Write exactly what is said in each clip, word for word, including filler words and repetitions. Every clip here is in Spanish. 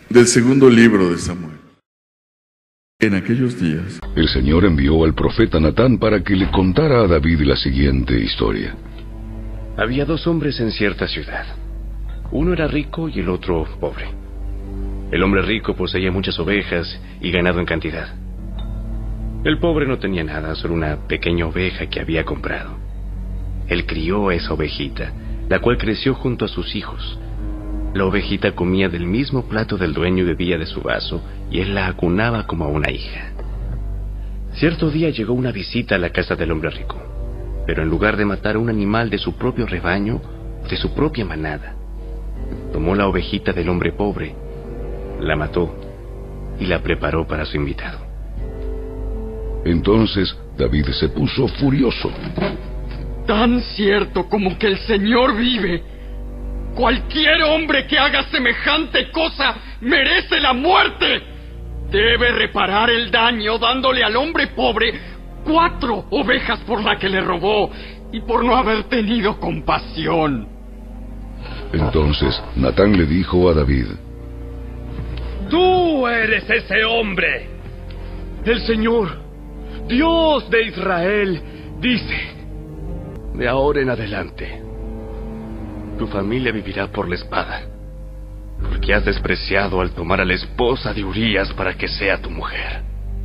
Del segundo libro de Samuel. En aquellos días, el Señor envió al profeta Natán para que le contara a David la siguiente historia. Había dos hombres en cierta ciudad. Uno era rico y el otro pobre. El hombre rico poseía muchas ovejas y ganado en cantidad. El pobre no tenía nada, solo una pequeña oveja que había comprado. Él crió a esa ovejita, la cual creció junto a sus hijos. La ovejita comía del mismo plato del dueño y bebía de su vaso, y él la acunaba como a una hija. Cierto día llegó una visita a la casa del hombre rico, pero en lugar de matar a un animal de su propio rebaño, de su propia manada, tomó la ovejita del hombre pobre, la mató y la preparó para su invitado. Entonces David se puso furioso. Tan cierto como que el Señor vive, cualquier hombre que haga semejante cosa merece la muerte. Debe reparar el daño dándole al hombre pobre cuatro ovejas por la que le robó y por no haber tenido compasión. Entonces Natán le dijo a David: Tú eres ese hombre. El Señor, Dios de Israel, dice: de ahora en adelante, tu familia vivirá por la espada, porque has despreciado al tomar a la esposa de Urías para que sea tu mujer.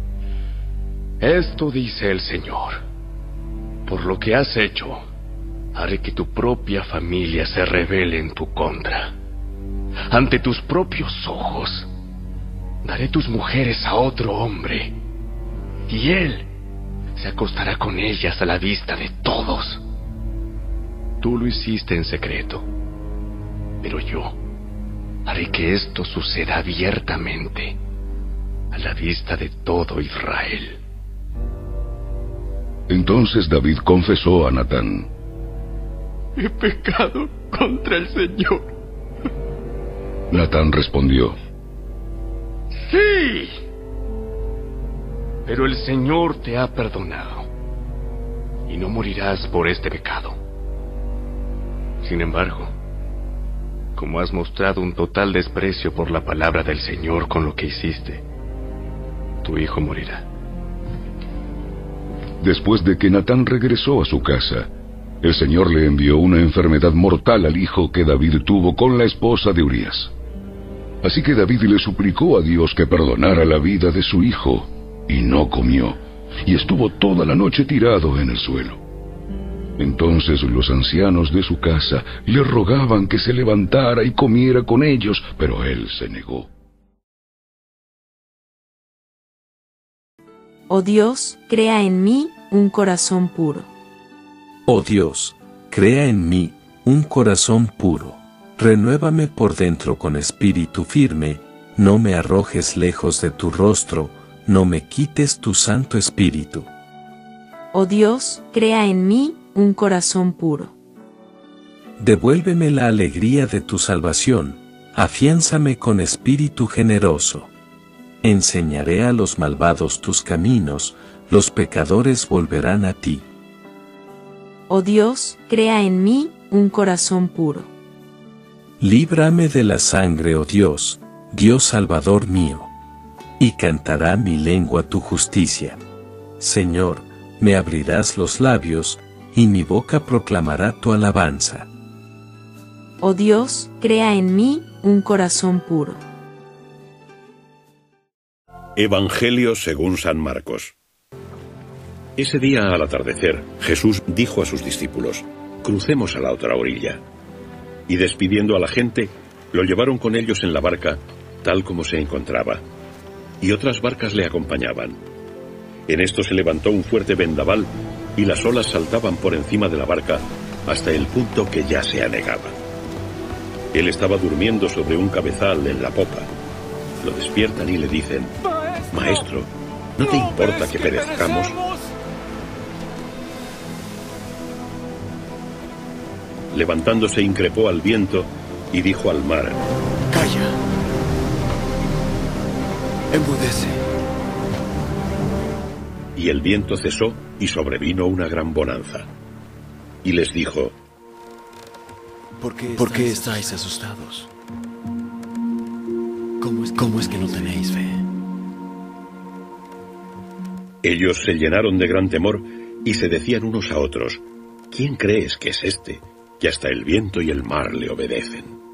Esto dice el Señor: por lo que has hecho, haré que tu propia familia se rebele en tu contra. Ante tus propios ojos, daré tus mujeres a otro hombre, y él se acostará con ellas a la vista de todos. Tú lo hiciste en secreto, pero yo haré que esto suceda abiertamente, a la vista de todo Israel. Entonces David confesó a Natán: He pecado contra el Señor. Natán respondió: Sí, pero el Señor te ha perdonado, y no morirás por este pecado. Sin embargo, como has mostrado un total desprecio por la palabra del Señor con lo que hiciste, tu hijo morirá. Después de que Natán regresó a su casa, el Señor le envió una enfermedad mortal al hijo que David tuvo con la esposa de Urías. Así que David le suplicó a Dios que perdonara la vida de su hijo, y no comió, y estuvo toda la noche tirado en el suelo. Entonces los ancianos de su casa le rogaban que se levantara y comiera con ellos, pero él se negó. Oh Dios, crea en mí un corazón puro. Oh Dios, crea en mí un corazón puro. Renuévame por dentro con espíritu firme, no me arrojes lejos de tu rostro, no me quites tu santo espíritu. Oh Dios, crea en mí un corazón puro. Devuélveme la alegría de tu salvación, afiánzame con espíritu generoso. Enseñaré a los malvados tus caminos, los pecadores volverán a ti. Oh Dios, crea en mí un corazón puro. Líbrame de la sangre, oh Dios, Dios Salvador mío. Y cantará mi lengua tu justicia. Señor, me abrirás los labios, y mi boca proclamará tu alabanza. Oh Dios, crea en mí un corazón puro. Evangelio según San Marcos. Ese día al atardecer, Jesús dijo a sus discípulos: crucemos a la otra orilla. Y despidiendo a la gente, lo llevaron con ellos en la barca, tal como se encontraba. Y otras barcas le acompañaban. En esto se levantó un fuerte vendaval, y las olas saltaban por encima de la barca hasta el punto que ya se anegaba. Él estaba durmiendo sobre un cabezal en la popa. Lo despiertan y le dicen: Maestro, ¿no te importa que perezcamos? Levantándose increpó al viento y dijo al mar: Calla, enmudece. Y el viento cesó y sobrevino una gran bonanza. Y les dijo: ¿Por qué, ¿Por qué estáis asustados? ¿Cómo es, cómo es que no tenéis fe? Ellos se llenaron de gran temor y se decían unos a otros: ¿Quién crees que es este, que hasta el viento y el mar le obedecen?